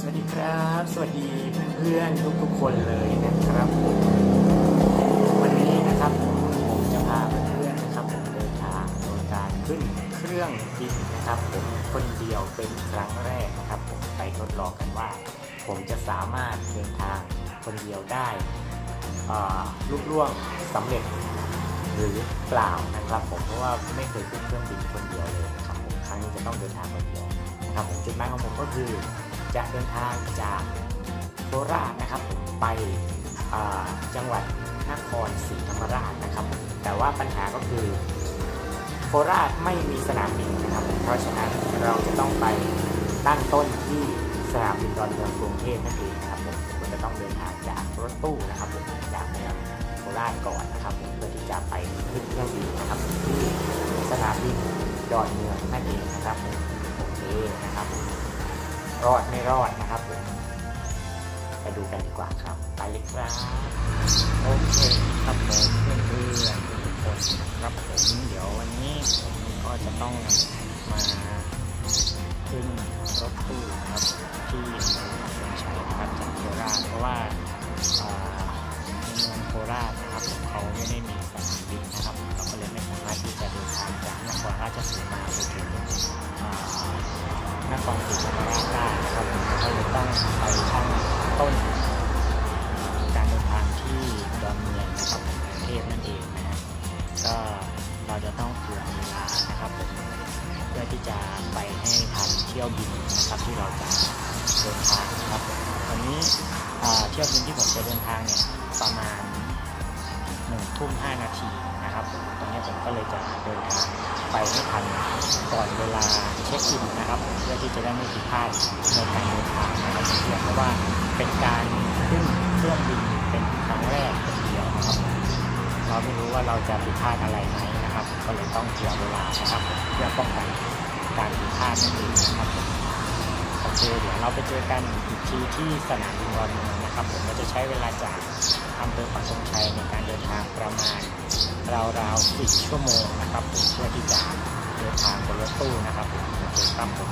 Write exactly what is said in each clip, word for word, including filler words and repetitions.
วัสดีครับสวัสดีเพื่อนๆทุกๆคนเลยนะครับวันนี้นะครับผมจะพาเพื่อนๆนะครับผมเดินทางโดยการขึ้นเครื่องบินนะครับผมคนเดียวเป็นครั้งแรกนะครับผมไปทดลองกันว่าผมจะสามารถเดินทางคนเดียวได้ลุล่วงสำเร็จหรือเปล่านะครับผมเพราะว่าไม่เคยขึ้นเครื่องบินคนเดียวเลยนะครับผมครั้งนี้จะต้องเดินทางคนเดียวนะครับผมจุดหมายของผมก็คือจะเดินทางจากโคราชนะครับผมไปจังหวัดนครศรีธรรมราชนะครับแต่ว่าปัญหาก็คือโคราชไม่มีสนามบินนะครับเพราะฉะนั้นเราจะต้องไปตั้งต้นที่สนามบินดอนเมืองกรุงเทพนั่นเองนะครับผมผมจะต้องเดินทางจากรถตู้นะครับผมจากเมืองโคราชก่อนนะครับเพื่อที่จะไปขึ้นเครื่องบินนะครับที่สนามบินดอนเมืองนั่นเองนะครับโอเคนะครับรอดไม่รอดนะครับผมไปดูกันดีกว่าครับไปเลยครับโอเคครับผมเพื่อนเพื่อนทุกคนครับผมเดี๋ยววันนี้ผมก็จะต้องมาขึ้นรถตู้นะครับที่เมืองสวนชัยนะครับจากโคราชเพราะว่าในเมืองโคราชนะครับเขาไม่ได้มีสนามบินนะครับเราก็เลยไม่สามารถที่จะเดินทางจากนครราชสีมาไปถึงนครศรีธรรมราชได้นะครับผมก็เลยต้องไปตั้งต้นการเดินทางที่ดอนเมืองนะครับกรุงเทพนั่นเองนะฮะก็เราจะต้องเผื่อเวลานะครับผมเพื่อที่จะไปให้ทันเที่ยวบินนะครับที่เราจะเดินทางนะครับตอนนี้เที่ยวบินที่ผมจะเดินทางเนี่ยประมาณหนึ่งทุ่มห้านาทีนะครับตอนนี้ผมก็เลยจะเดินทางไปให้ทันก่อนเวลาเช็คอินนะครับเพื่อที่จะได้ไม่ผิดพลาดในการเดินทางนะครับเพราะว่าเป็นการขึ้นเครื่องบินเป็นครั้งแรกคนเดียวนะครับเราไม่รู้ว่าเราจะผิดพลาดอะไรไหมนะครับก็เลยต้องเผื่อเวลานะครับเพื่อป้องกันการผิดพลาดนั่นเองนะครับโอเคเดี๋ยวเราไปเจอกันอีกทีที่สนามบินดอนเมืองนะครับผมเราจะใช้เวลาจากอำเภอปักธงชัยในการเดินทางประมาณราวๆสี่ชั่วโมงนะครับผมเพื่อที่จะเดินทางบนรถตู้นะครับผมโอเคครับผม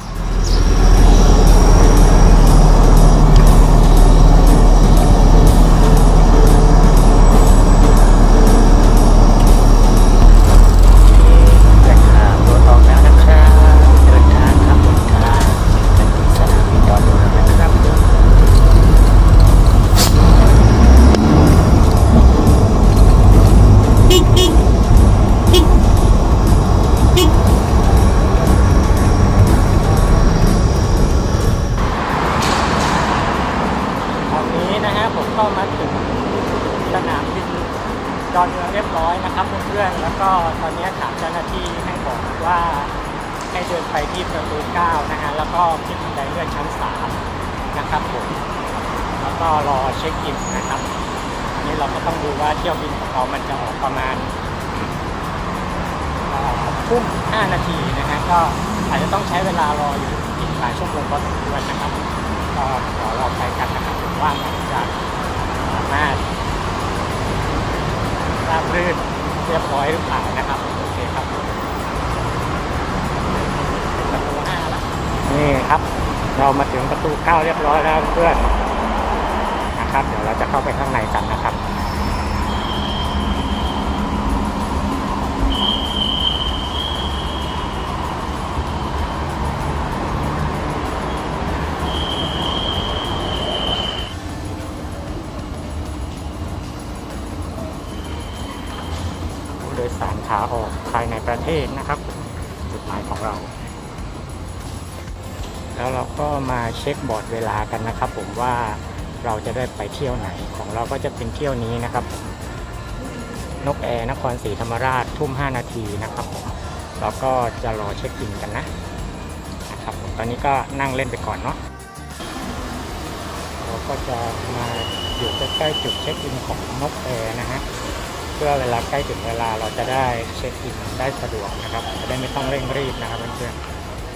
ก็มาถึงสนามบินดอนเมืองเรียบร้อยนะครับเพื่อนๆแล้วก็ตอนนี้ถามเจ้าหน้าที่ให้บอกว่าให้เดินไปที่ประตูเก้านะฮะแล้วก็ขึ้นบันไดเลื่อนชั้นสามนะครับผมแล้วก็รอเช็คอินนะครับอันนี้เราก็ต้องดูว่าเที่ยวบินของเรามันจะออกประมาณทุ่มห้านาทีนะฮะก็อาจจะต้องใช้เวลารออยู่อีกหลายชั่วโมงพอสมควรนะครับก็ขอเราไปกันนะครับว่ามันจะสามารถราบรื่นเรียบร้อยหรือเปล่านะครับโอเคครับประตูห้าแล้วนี่ครับเรามาถึงประตูเก้าเรียบร้อยแล้วเพื่อนนะครับเดี๋ยวเราจะเข้าไปข้างในกันนะครับโดยสารขาออกภายในประเทศนะครับจุดหมายของเราแล้วเราก็มาเช็คบอร์ดเวลากันนะครับผมว่าเราจะได้ไปเที่ยวไหนของเราก็จะเป็นเที่ยวนี้นะครับนกแอร์นครศรีธรรมราชทุ่มห้านาทีนะครับผมเราก็จะรอเช็คอินกันนะนะครับผมตอนนี้ก็นั่งเล่นไปก่อนเนาะเราก็จะมาอยู่ใกล้ๆจุดเช็คอินของนกแอร์นะฮะเพื่อเวลาใกล้ถึงเวลาเราจะได้เช็คอินได้สะดวกนะครับจะได้ไม่ต้องเร่งรีบนะครับเพื่อน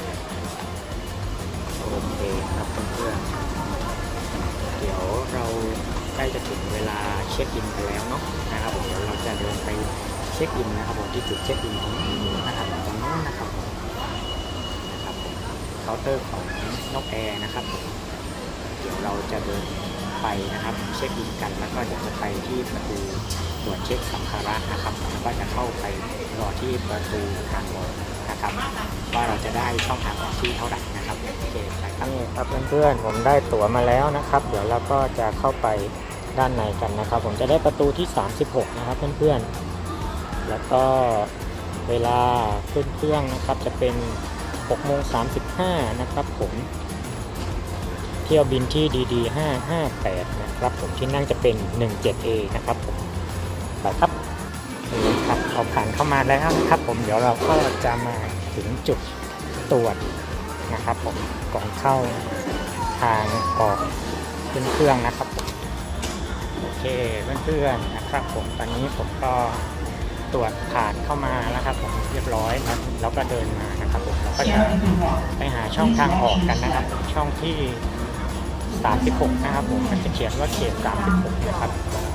ๆโอเคครับเพื่อนๆเดี๋ยวเราใกล้จะถึงเวลาเช็คอินกันแล้วเนาะนะครับเดี๋ยวเราจะเดินไปเช็คอินนะครับผมที่จุดเช็คอินของนะครับตรงนู้นนะครับนะครับเคาน์เตอร์ของนกแอร์นะครับดี๋ยวเราจะเดินไปนะครับเช็คอินกันแล้วก็เดี๋ยวจะไปที่ประตูตรวจเช็คสัมภาระนะครับแล้วก็จะเข้าไปรอที่ประตูทางออกนะครับว่าเราจะได้ช่องทางออกที่เท่าไหร่นะครับโอเคไปครับนี่ครับเพื่อนๆผมได้ตั๋วมาแล้วนะครับเดี๋ยวเราก็จะเข้าไปด้านในกันนะครับผมจะได้ประตูที่สามสิบหกนะครับเพื่อนๆแล้วก็เวลาขึ้นเครื่องนะครับจะเป็นหกโมงสามสิบห้านะครับผมเที่ยวบินที่ ดี ดี ห้า ห้า แปด นะครับผมที่นั่งจะเป็น หนึ่งเจ็ด เอ นะครับผมไปครับนี่ครับเราผ่านเข้ามาแล้วนะครับผมเดี๋ยวเราก็จะมาถึงจุดตรวจนะครับผมก่อนเข้าทางออกขึ้นเครื่องนะครับผมโอเคเพื่อนๆนะครับผมตอนนี้ผมก็ตรวจผ่านเข้ามาแล้วครับผมเรียบร้อยนะแล้วก็เดินมานะครับผมเราก็จะไปหาช่องทางออกกันนะครับช่องที่สามสิบหกนะครับผมมันจะเขียนว่าเขตสามสิบหกนะครับ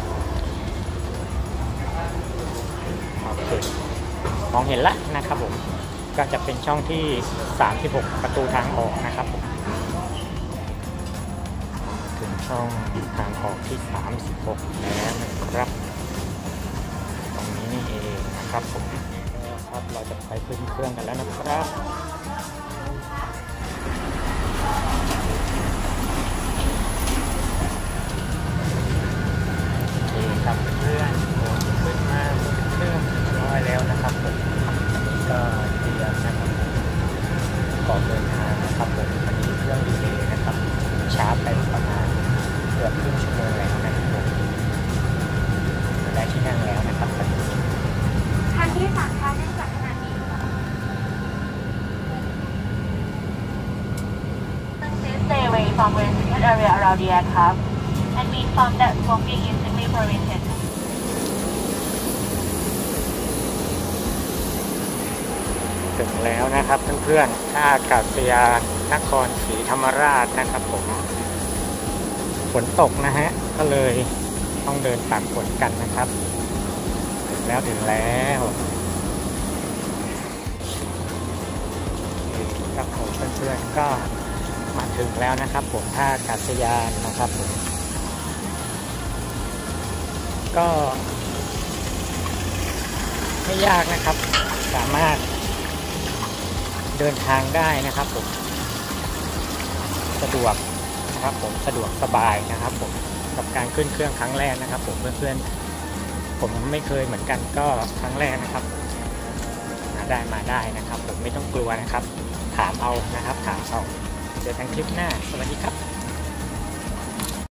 โอเคมองเห็นแล้วนะครับผมก็จะเป็นช่องที่สามสิบหกประตูทางออกนะครับผมถึงช่องทางออกที่สามสิบหกแล้วนะครับตรงนี้นี่เองนะครับผมครับเราจะไปขึ้นเครื่องกันแล้วนะครับครับเพื่อนผมขึ้นมาเครื่องร้อยแล้วนะครับผมนี่ก็เตรียมนะครับก่อนเดินทางนะครับผมวันนี้เครื่องดีเลย์นะครับช้าไปประมาณเกือบครึ่งชั่วโมงแล้วนะครับผมได้ที่นั่งแล้วนะครับตอนนี้ทางที่สามค่ะเนื่องจากขณะนี้Please stay away from restricted area around the aircraft and be informed that smoking is strictly prohibited. ถึงแล้วนะครับเพื่อนๆท่าอากาศยานนครศรีธรรมราชนะครับผมฝนตกนะฮะก็เลยต้องเดินตากฝนกันนะครับถึงแล้วถึงแล้วครับผมเพื่อนๆก็มาถึงแล้วนะครับผมท่าอากาศยานนะครับผมก็ไม่ยากนะครับสามารถเดินทางได้นะครับผมสะดวกนะครับผมสะดวกสบายนะครับผมกับการขึ้นเครื่องครั้งแรกนะครับผมเพื่อนๆผมไม่เคยเหมือนกันก็ครั้งแรกนะครับมาได้มาได้นะครับผมไม่ต้องกลัวนะครับถามเอานะครับถามเอาเจอกันคลิปหน้าสวัสดีครับ